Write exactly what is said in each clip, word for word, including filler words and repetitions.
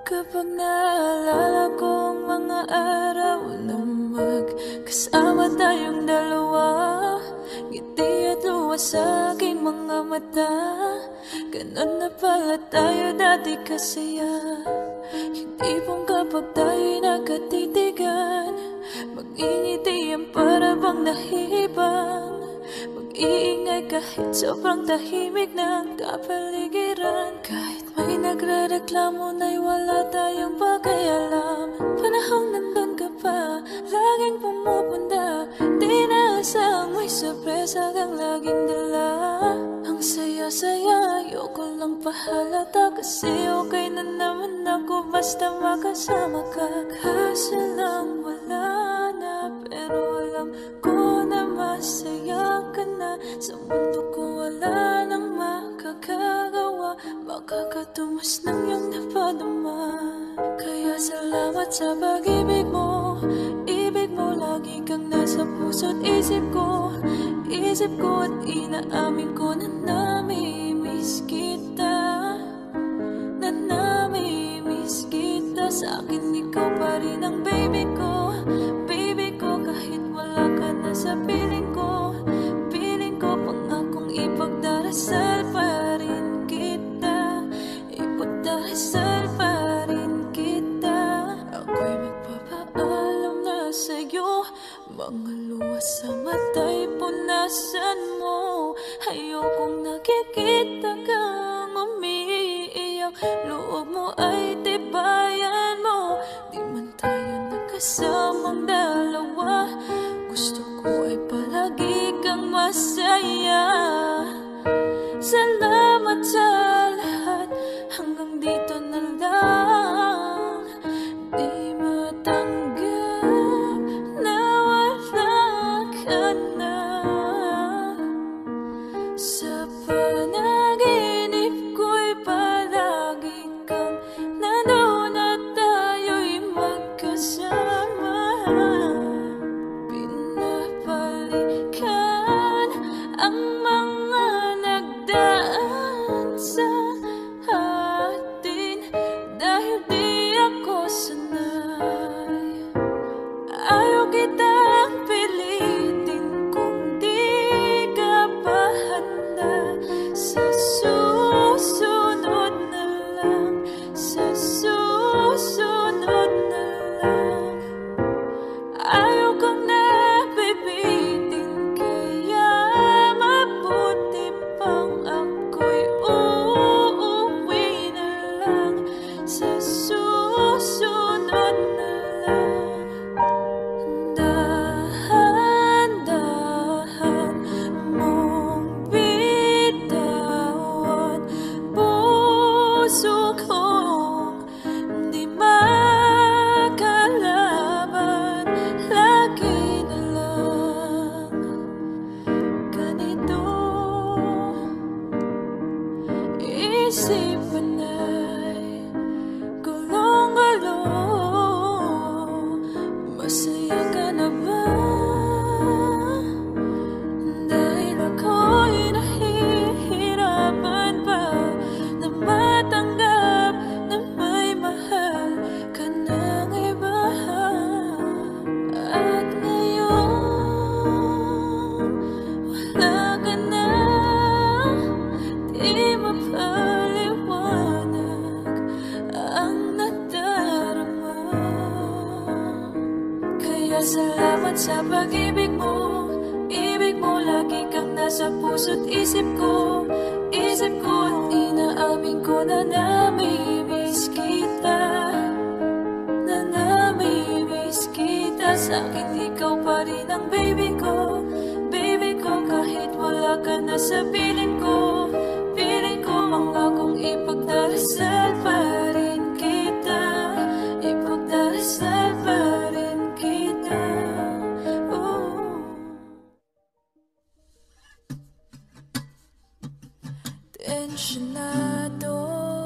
Kapag naalala ko ang mga araw na magkasama tayong dalawa, ngiti at luha sa aking mga mata. Ganon na pala tayo dati kasaya. Hindi pong kapag tayo'y nagkatitigan, mag-ingitian para bang nahihibang, mag-iingay kahit sobrang tahimik ng kapaligiran. Kahit may nagre-reklamo na'y wala tayong pakialam. Panahong nandun ka pa, laging pumupunta, di naasang may sorpresa kang laging dala. Ang saya-saya, ayoko lang pahalata, kasi okay na naman ako basta makasama ka. Kaso lang wala na, pero alam ko na masaya ka na. Sa mundo ko wala nang makakagawa, makakatumas ng iyong napadama. Kaya salamat sa pag-ibig mo, ibig mo lagi kang nasa puso't isip ko. Isip ko at inaamin ko na namimiss kita, na namimiss kita. Sa akin ikaw pa rin ang baby ko, baby ko, kahit wala ka na sa piling ko. Piling ko pangakong ipagdarasal pa rin kita, ipagdarasal pa rin kita. Ako'y magpapaalam na sa'yo, mga luha sa mata'y punasan mo. Ayokong nakikita kang umiiyak, loob mo ay tibayan mo. Di man tayo nagkasamang dalawa, gusto ko ay palagi kang masaya. Salamat sa lahat, hanggang dito na lang. Di matanggap na wala ka na. Sa panaginip ko'y palagi kang nandun at tayo'y magkasama. Pinapalikan ang mga nagdaan sa atin, dahil di ako sanay. Ayaw kitang pilitin kung di ka pa handa. Sa susunod na lang, sa susunod na lang. Ayaw kang nabibitin, kaya mabuti pang ako'y uuwi na lang. Sa susunod na lang. Dahan-dahan mong bitawan, puso kong di makalaban. Lagi na lang ganito, isipan ay gulong-gulong. Masaya ka na ba? Dahil ako'y nahihirapan pa na matanggap na may mahal ka ng iba. At ngayon wala ka na, di mapaliwanag ang nadarama. Kaya salamat sa pag-ibig mo, ibig mo lagi kang nasa puso't isip ko. Isip ko at inaamin ko na namimiss kita, na namimiss kita. Sa akin ikaw pa rin ang baby ko, baby ko, kahit wala ka na sa piling ko. Piling ko mangakong ipagdarasal pa rin kita, ipagdarasal pa rin kita. Oh. Tensyonado,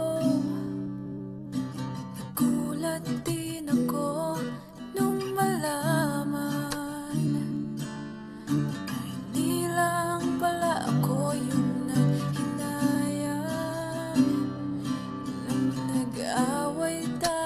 nagulat din ako nung malaman na hindi lang pala ako yung naghinayang. Nung nag-away tayo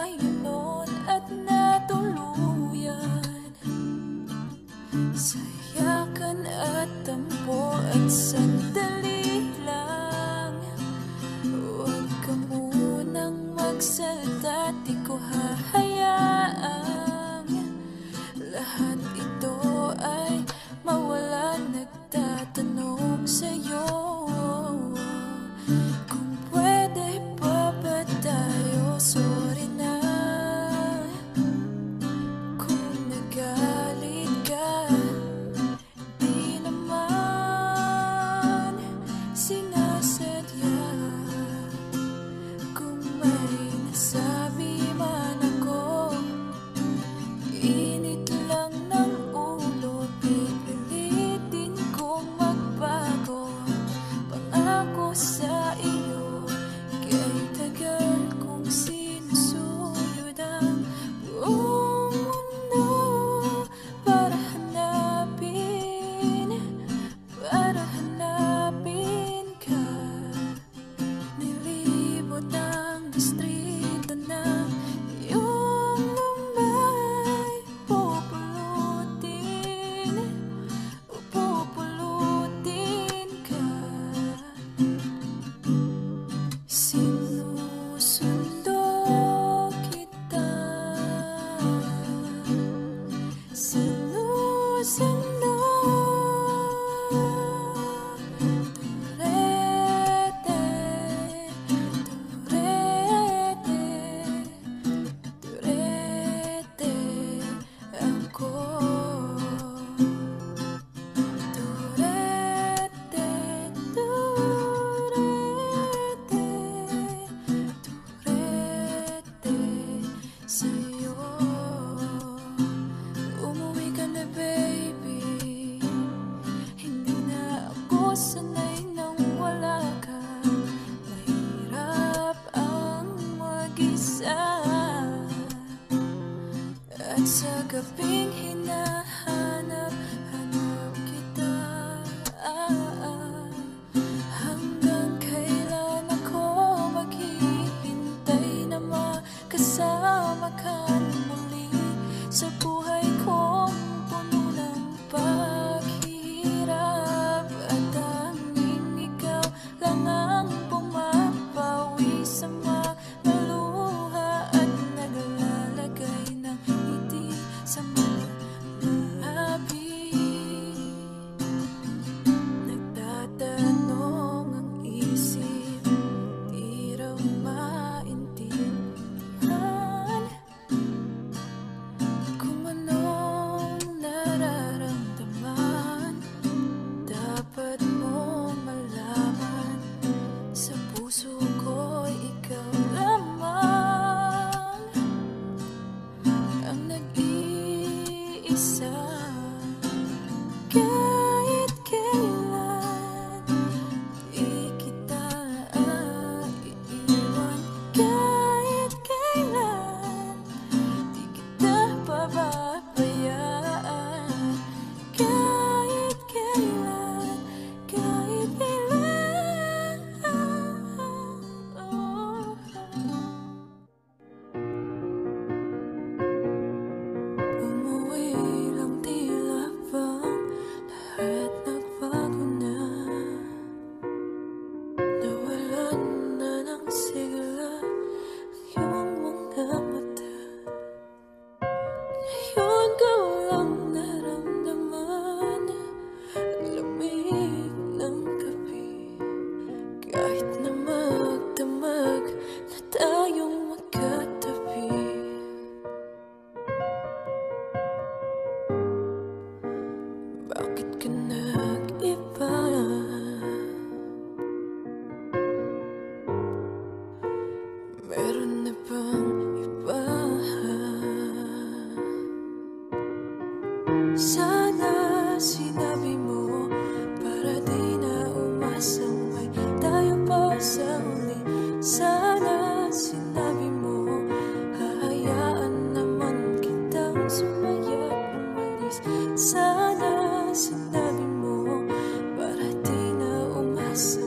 pag-asa.